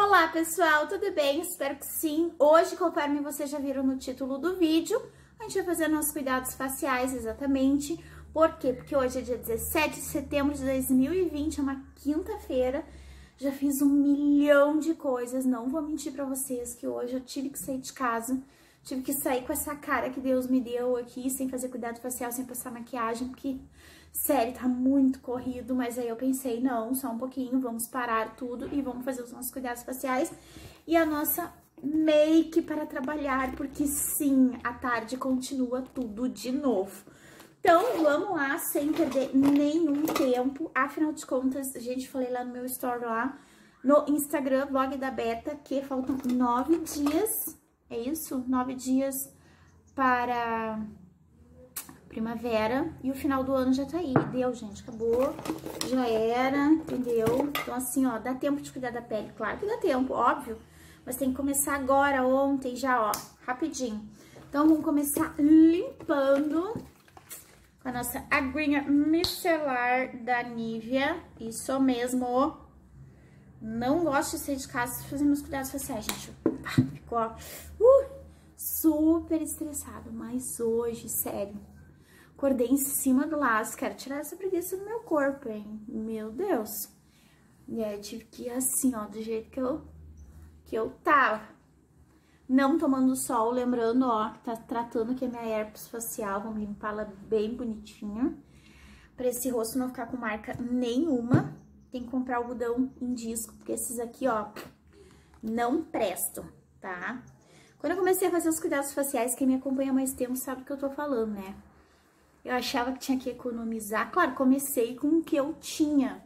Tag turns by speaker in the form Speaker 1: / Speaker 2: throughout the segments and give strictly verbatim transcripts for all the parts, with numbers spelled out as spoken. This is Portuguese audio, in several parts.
Speaker 1: Olá pessoal, tudo bem? Espero que sim. Hoje, conforme vocês já viram no título do vídeo, a gente vai fazer nossos cuidados faciais, exatamente. Por quê? Porque hoje é dia dezessete de setembro de dois mil e vinte, é uma quinta-feira. Já fiz um milhão de coisas, não vou mentir pra vocês que hoje eu tive que sair de casa. Tive que sair com essa cara que Deus me deu aqui, sem fazer cuidado facial, sem passar maquiagem, porque, sério, tá muito corrido. Mas aí eu pensei, não, só um pouquinho, vamos parar tudo e vamos fazer os nossos cuidados faciais e a nossa make para trabalhar, porque sim, à tarde continua tudo de novo. Então, vamos lá, sem perder nenhum tempo. Afinal de contas, gente, falei lá no meu story lá, no Instagram, blog da Beta, que faltam nove dias... É isso? Nove dias para primavera e o final do ano já tá aí. Deu, gente, acabou. Já era, entendeu? Então, assim, ó, dá tempo de cuidar da pele. Claro que dá tempo, óbvio. Mas tem que começar agora, ontem, já, ó, rapidinho. Então, vamos começar limpando com a nossa aguinha micelar da Nivea. Isso mesmo. Não gosto de sair de casa fazendo meus cuidados faciais, gente. Ficou uh, super estressado, mas hoje, sério, acordei em cima do laço, quero tirar essa preguiça do meu corpo, hein? Meu Deus. E aí, tive que ir assim, ó, do jeito que eu, que eu tava. Não tomando sol, lembrando, ó, tá tratando aqui a minha herpes facial, vamos limpá-la bem bonitinha, pra esse rosto não ficar com marca nenhuma. Tem que comprar algodão em disco, porque esses aqui, ó, não prestam, tá? Quando eu comecei a fazer os cuidados faciais, quem me acompanha há mais tempo sabe do que eu tô falando, né? Eu achava que tinha que economizar. Claro, comecei com o que eu tinha.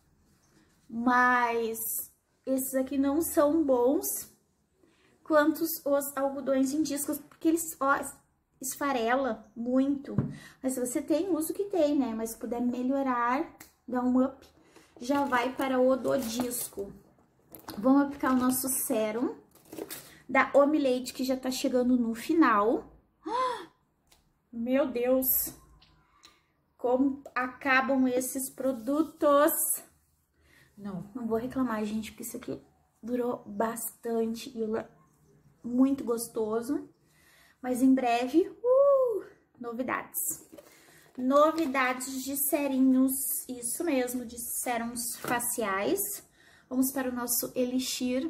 Speaker 1: Mas esses aqui não são bons quanto os algodões em discos, porque eles, ó, esfarela muito. Mas se você tem, usa o que tem, né? Mas se puder melhorar, dar um up, já vai para o do disco. Vamos aplicar o nosso sérum da Omilade, que já tá chegando no final. Meu Deus! Como acabam esses produtos! Não, não vou reclamar, gente, porque isso aqui durou bastante e é muito gostoso. Mas em breve, uh, novidades. Novidades de serinhos, isso mesmo, de sérums faciais. Vamos para o nosso elixir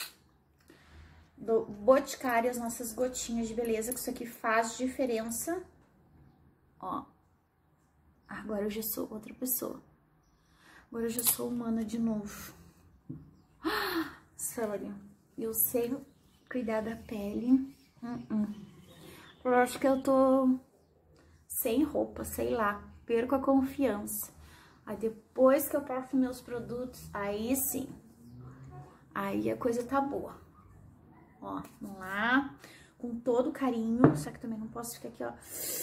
Speaker 1: do Boticário, as nossas gotinhas de beleza, que isso aqui faz diferença. Ó, agora eu já sou outra pessoa. Agora eu já sou humana de novo. Ah, sério, eu sei cuidar da pele. Uh -uh. Eu acho que eu tô sem roupa, sei lá, perco a confiança. Aí depois que eu passo meus produtos, aí sim, aí a coisa tá boa. Ó, vamos lá, com todo carinho, só que também não posso ficar aqui, ó.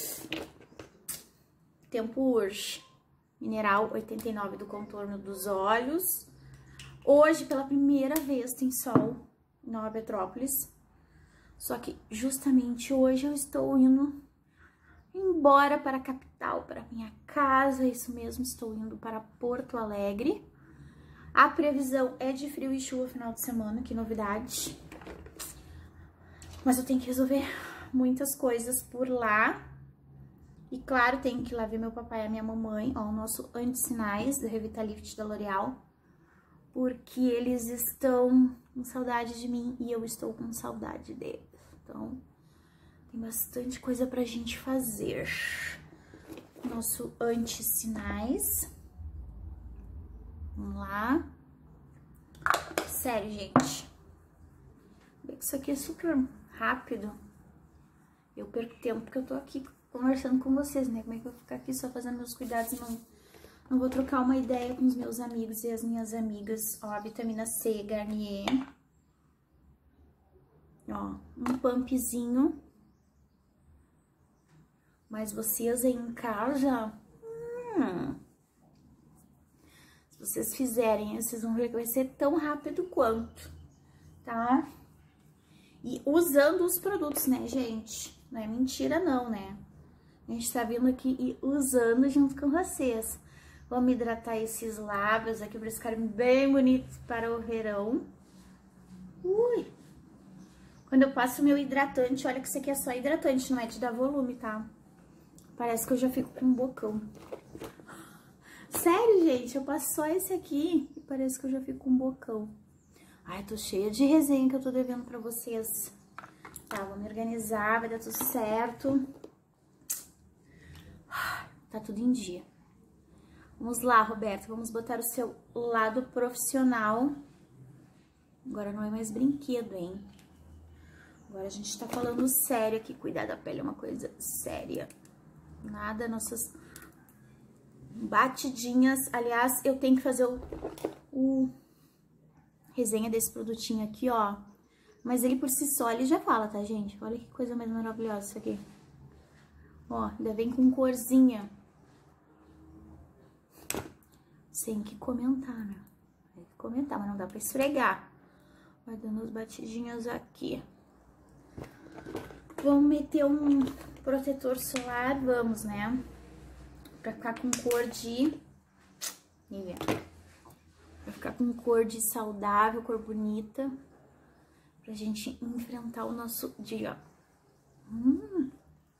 Speaker 1: Tempo urge, mineral oitenta e nove do contorno dos olhos. Hoje, pela primeira vez, tem sol em Nova Petrópolis. Só que justamente hoje eu estou indo embora para a capital, para minha casa, isso mesmo, estou indo para Porto Alegre. A previsão é de frio e chuva final de semana, que novidade. Mas eu tenho que resolver muitas coisas por lá. E claro, tenho que ir lá ver meu papai e a minha mamãe, ó, o nosso anti-sinais do Revitalift da L'Oréal. Porque eles estão com saudade de mim e eu estou com saudade deles. Então, tem bastante coisa pra gente fazer. Nosso anti-sinais. Vamos lá. Sério, gente. Isso aqui é super rápido. Eu perco tempo porque eu tô aqui conversando com vocês, né? Como é que eu vou ficar aqui só fazendo meus cuidados e não, não vou trocar uma ideia com os meus amigos e as minhas amigas. Ó, a vitamina C, Garnier. Ó, um pumpzinho. Mas vocês aí em casa, hum, se vocês fizerem, vocês vão ver que vai ser tão rápido quanto, tá? E usando os produtos, né, gente? Não é mentira não, né? A gente tá vindo aqui e usando junto com vocês. Vamos hidratar esses lábios aqui para eles ficarem bem bonitos para o verão. Ui! Quando eu passo meu hidratante, olha que isso aqui é só hidratante, não é de dar volume, tá? Parece que eu já fico com um bocão. Sério, gente, eu passo só esse aqui e parece que eu já fico com um bocão. Ai, tô cheia de resenha que eu tô devendo pra vocês. Tá, vou me organizar, vai dar tudo certo. Tá tudo em dia. Vamos lá, Roberta, vamos botar o seu lado profissional. Agora não é mais brinquedo, hein? Agora a gente tá falando sério aqui. Cuidar da pele é uma coisa séria. Nada, nossas batidinhas. Aliás, eu tenho que fazer o, o resenha desse produtinho aqui, ó. Mas ele por si só, ele já fala, tá, gente? Olha que coisa mais maravilhosa isso aqui. Ó, ainda vem com corzinha. Sem que comentar, né? Tem que comentar, mas não dá pra esfregar. Vai dando as batidinhas aqui. Vamos meter um protetor solar, vamos, né? Pra ficar com cor de... Pra ficar com cor de saudável, cor bonita. Pra gente enfrentar o nosso dia. Hum.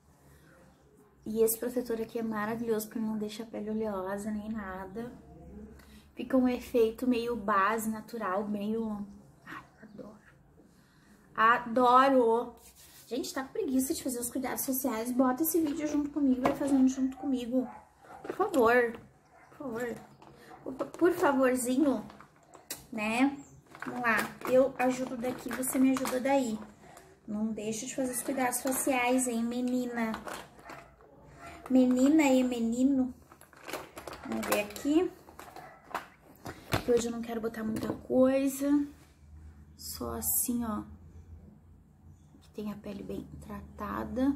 Speaker 1: E esse protetor aqui é maravilhoso, porque não deixa a pele oleosa nem nada. Fica um efeito meio base, natural, meio... Ai, adoro. Adoro! Gente, tá com preguiça de fazer os cuidados sociais? Bota esse vídeo junto comigo, vai fazendo junto comigo. Por favor, por favor. Por favorzinho, né? Vamos lá, eu ajudo daqui, você me ajuda daí. Não deixa de fazer os cuidados faciais, hein, menina? Menina e menino. Vamos ver aqui. Hoje eu não quero botar muita coisa. Só assim, ó. Que tem a pele bem tratada.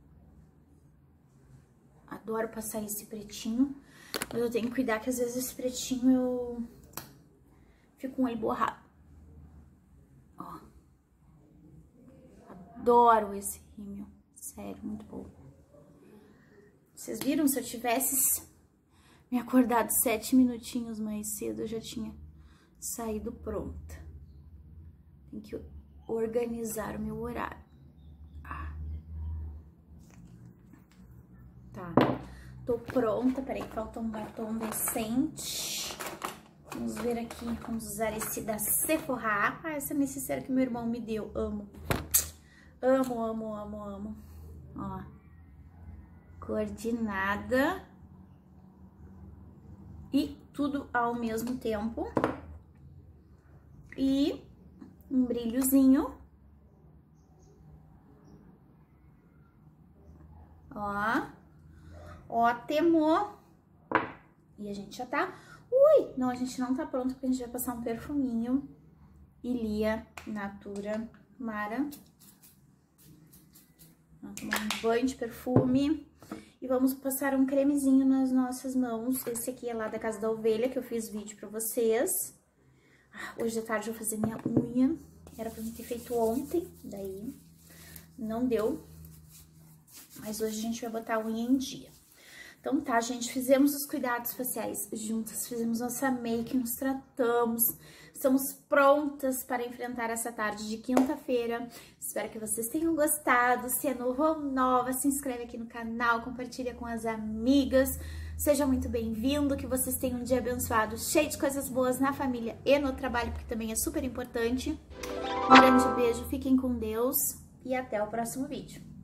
Speaker 1: Adoro passar esse pretinho. Mas eu tenho que cuidar que às vezes esse pretinho eu fico com ele borrado. Ó. Adoro esse rímel. Sério, muito bom. Vocês viram? Se eu tivesse me acordado sete minutinhos mais cedo, eu já tinha saído pronta. Tem que organizar o meu horário. Ah. Tá. Tô pronta. Peraí, falta um batom decente. Vamos ver aqui. Vamos usar esse da Sephora. Ah, essa necessaire que meu irmão me deu. Amo. Amo, amo, amo, amo. Ó. Coordenada. E tudo ao mesmo tempo. E um brilhozinho. Ó. Ótimo. E a gente já tá... Ui! Não, a gente não tá pronto, porque a gente vai passar um perfuminho. Ilia Natura Mara. Vamos tomar um banho de perfume. E vamos passar um cremezinho nas nossas mãos. Esse aqui é lá da Casa da Ovelha, que eu fiz vídeo pra vocês. Ah, hoje de tarde eu vou fazer minha unha. Era pra mim ter feito ontem, daí não deu. Mas hoje a gente vai botar a unha em dia. Então tá, gente, fizemos os cuidados faciais juntas, fizemos nossa make, nos tratamos, estamos prontas para enfrentar essa tarde de quinta-feira. Espero que vocês tenham gostado. Se é novo ou nova, se inscreve aqui no canal, compartilha com as amigas. Seja muito bem-vindo, que vocês tenham um dia abençoado, cheio de coisas boas na família e no trabalho, porque também é super importante. Um grande beijo, fiquem com Deus e até o próximo vídeo.